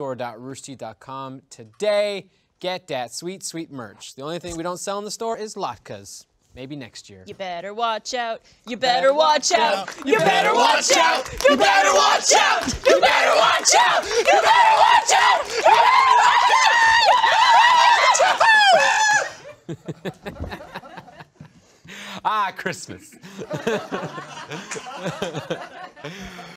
store.roosterteeth.com today. Get that sweet, sweet merch. The only thing we don't sell in the store is latkes. Maybe next year. You better watch out. You better watch out. You better watch out. You better watch out. You better watch out. You better watch out. You better watch out. Ah, Christmas.